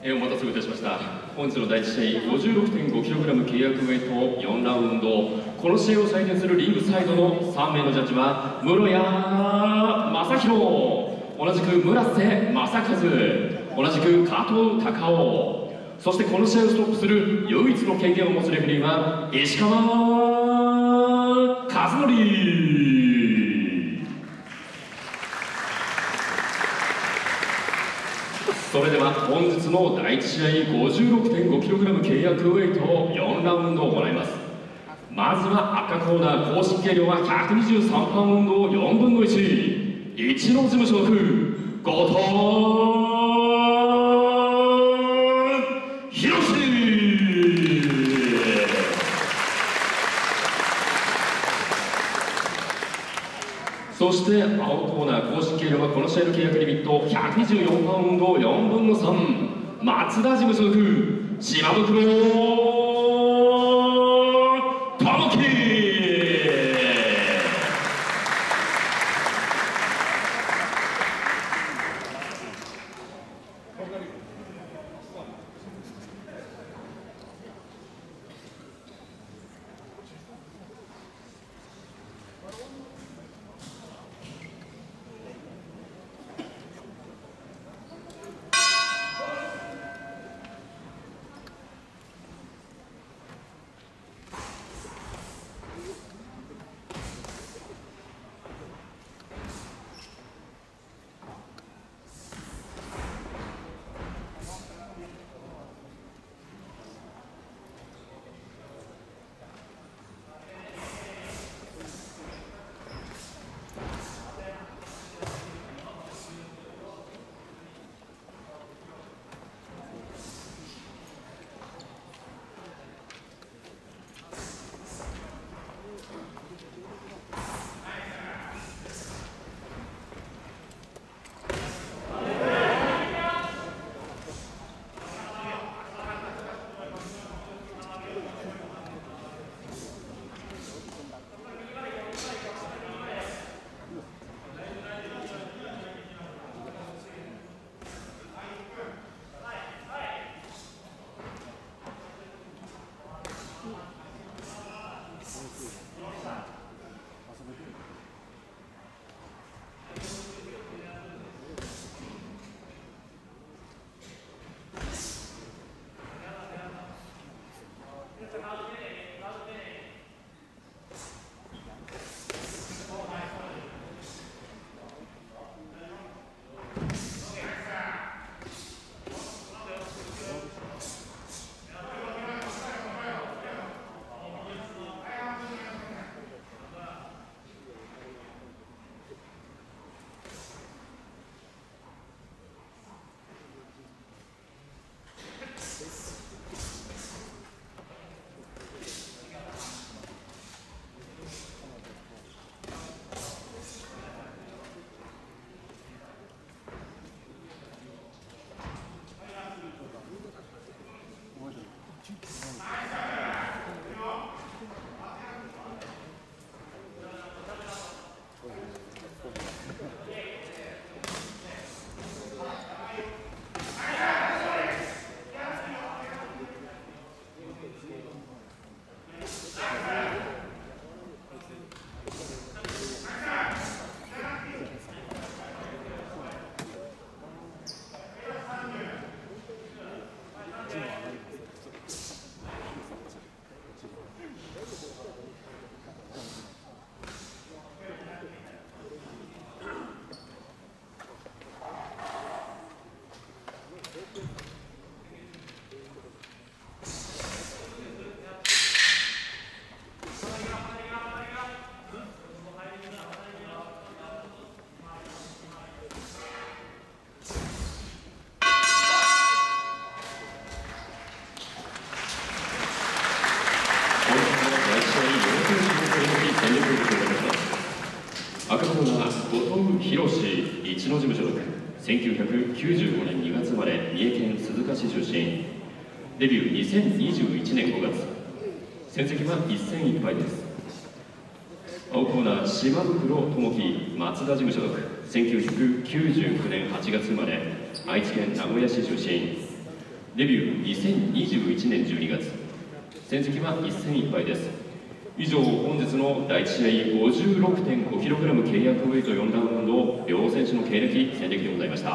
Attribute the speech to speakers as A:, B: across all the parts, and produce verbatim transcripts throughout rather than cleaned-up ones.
A: えー、お待たせいたしました。本日のだいいち試合 ごじゅうろくてんごキログラム 契約ウェイトよんラウンド、この試合を採点するリングサイドのさんめいのジャッジは室谷正宏、同じく村瀬正和、同じく加藤隆夫、そしてこの試合をストップする唯一の権限を持つレフェリーは石川和則。それでは本日のだいいち試合 ごじゅうろくてんごキログラム 契約ウェイトよんラウンドを行います。まずは赤コーナー、公式計量はひゃくにじゅうさんパウンドよんぶんのいち、一の事務所属後藤宏。そして青コーナー、公式計量はこの試合の契約リミットひゃくにじゅうよんパウンドよんぶんのさん、松田事務所属島袋智樹。赤コーナー、後藤宏、一の事務所属、せんきゅうひゃくきゅうじゅうごねんにがつ生まれ、三重県鈴鹿市出身、デビューにせんにじゅういちねんごがつ、戦績はいっ戦いっ敗です。青コーナー、島袋智樹、松田事務所属、せんきゅうひゃくきゅうじゅうきゅうねんはちがつ生まれ、愛知県名古屋市出身、 デビューにせんにじゅういちねんじゅうにがつ、戦績はいっせんいっぱいです。以上、本日のだいいち試合 ごじゅうろくてんごキログラム 契約ウェイトよんラウンド両選手の経歴戦歴でございました。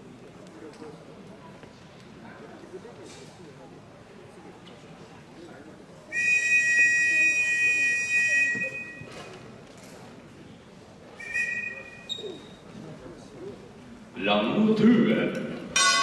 A: ラウンドツー。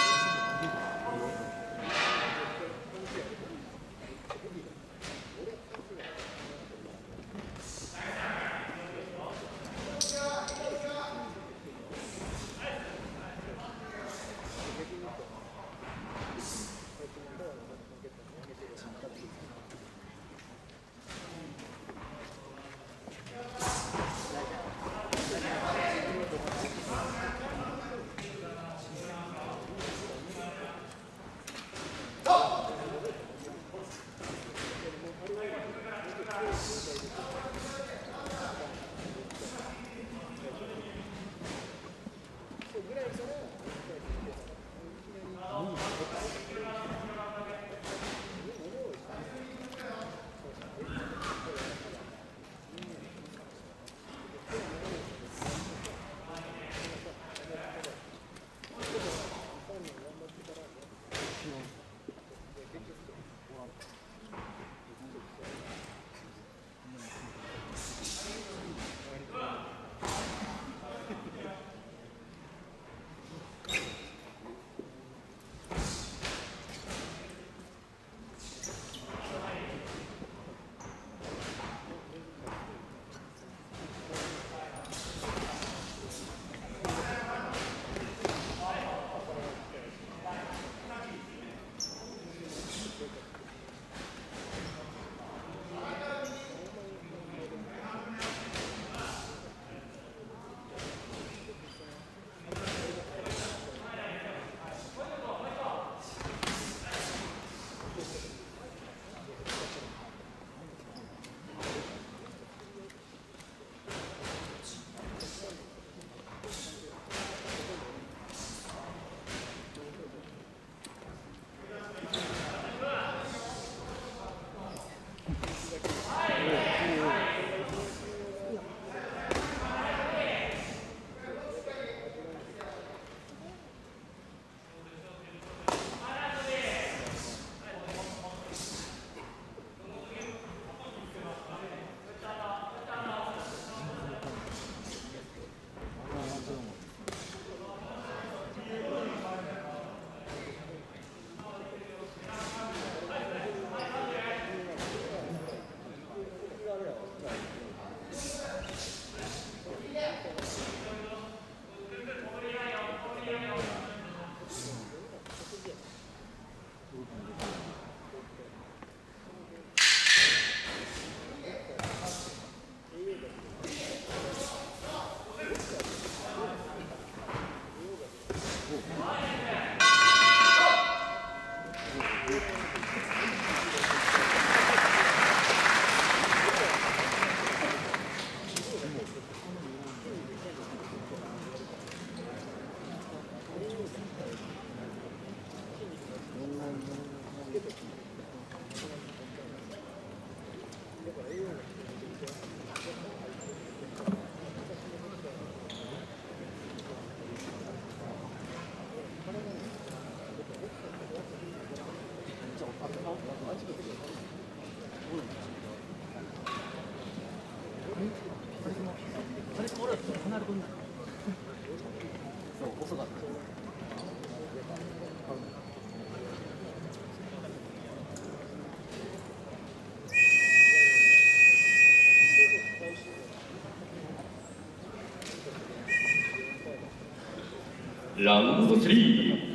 A: ラウンドスリー。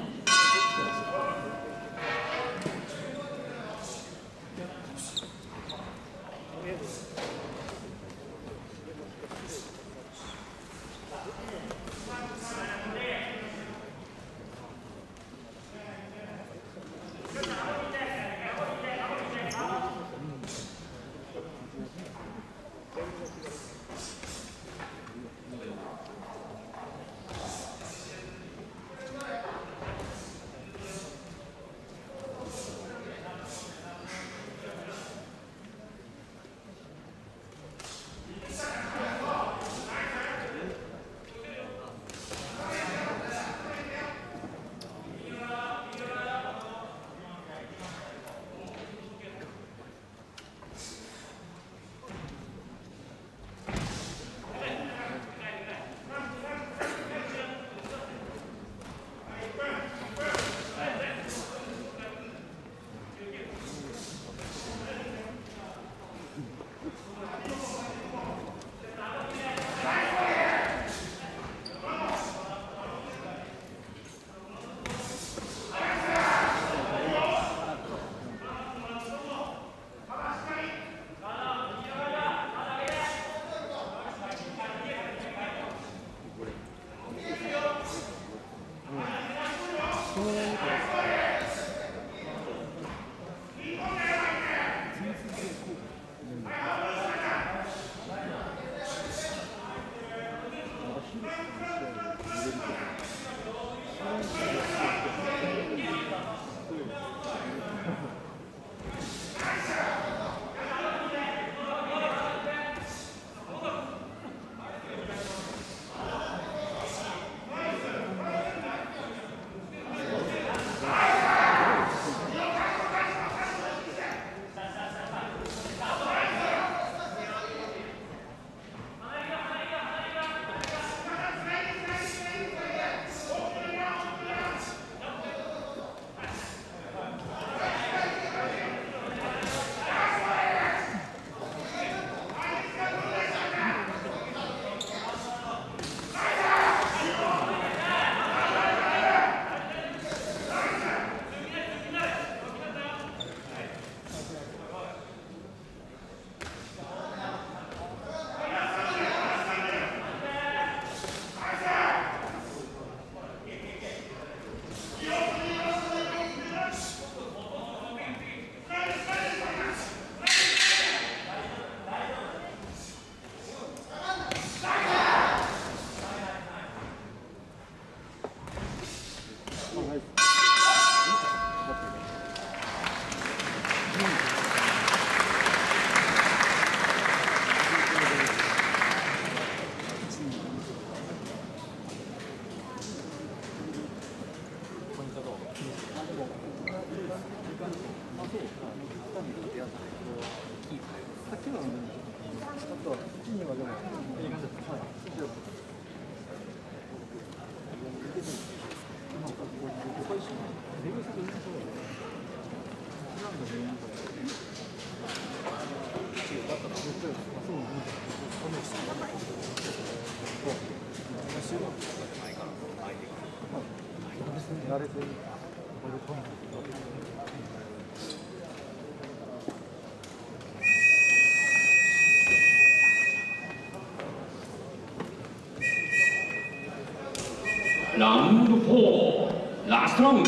A: ラウンドフォー、ラストラウンド。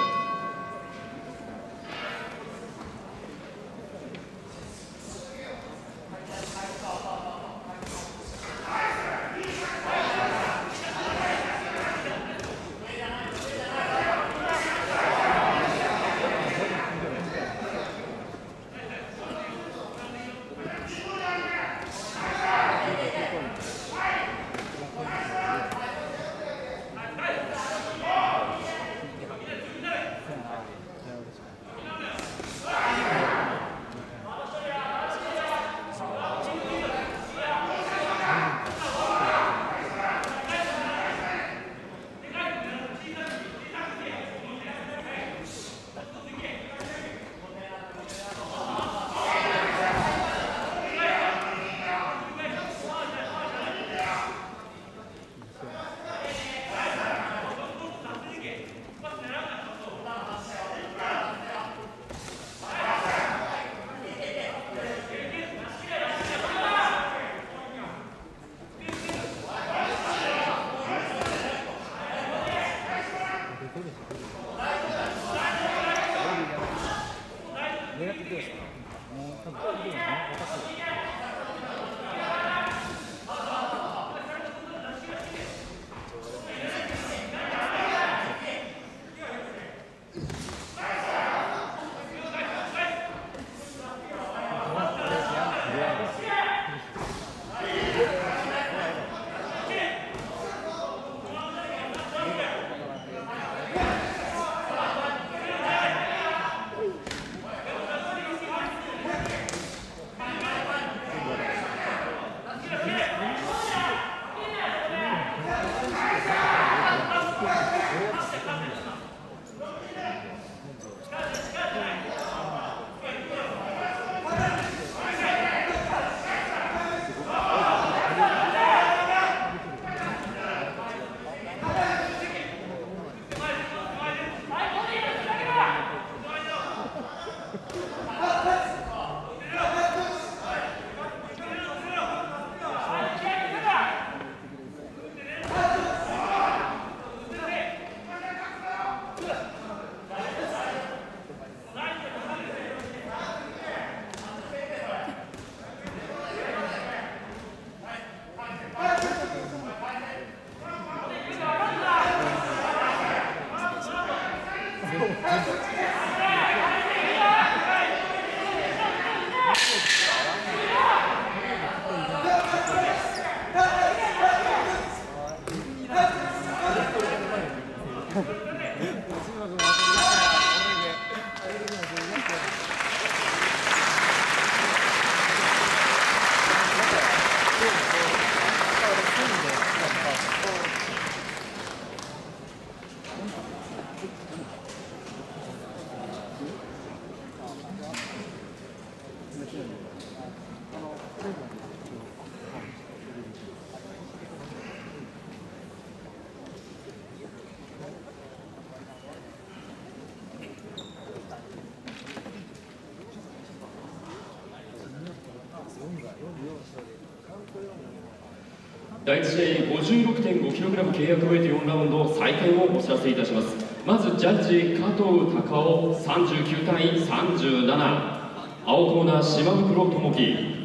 B: 第一試合 ごじゅうろくてんごキログラム 契約を終えてよんラウンド再開をお知らせいたします。まずジャッジ加藤隆夫さんじゅうきゅうたいさんじゅうなな、青コーナー島袋智樹、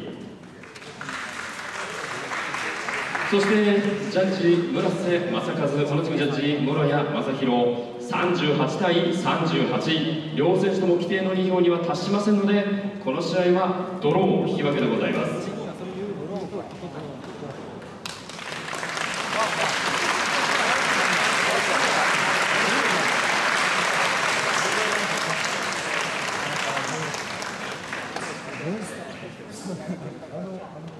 B: そしてジャッジ村瀬正和、同じくジャッジ室谷正弘さんじゅうはちたいさんじゅうはち、両選手とも規定のに票には達しませんので、この試合はドロー引き分けでございます。
C: あの